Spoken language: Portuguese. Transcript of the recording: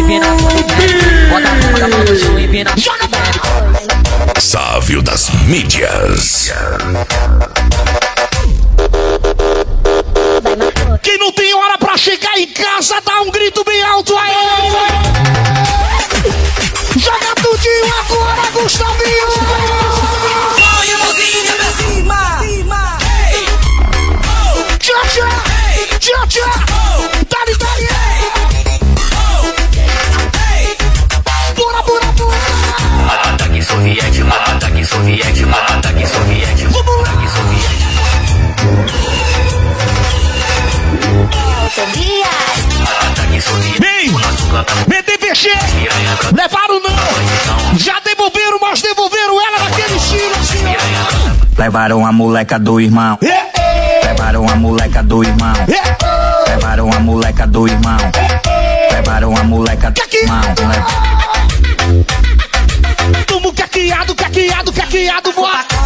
empina. Bota a mão no chão, empina. Sávio das mídias. Quem não tem hora pra chegar em casa, dá um grito bem alto aí. Joga tudinho agora, Gustavinho. Põe a mãozinha pra cima. Tchau, tchau. Tchau, tchau. Dali, dali. Bora, bora, bora. Ataque soviético, ataque soviético, ataque soviético. Ataque soviético. Bem, BTPX, levaram não. Já devolveram, mas devolveram ela naquele estilo assim, ó. Levaram a moleca do irmão. Levaram a moleca do irmão. Levaram a moleca do irmão. Levaram a moleca do irmão. Tamo caqueado, caqueado, caqueado, bora.